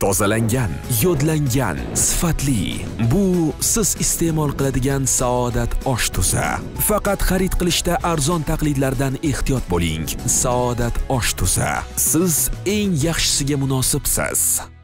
tozalangan, yodlangan, sifatli. Bu siz iste'mol qiladigan saodat osh tuzi. Faqat xarid qilishda arzon taqlidlardan ehtiyot bo'ling. Saodat osh tuzi. Siz eng yaxshisiga munosibsiz.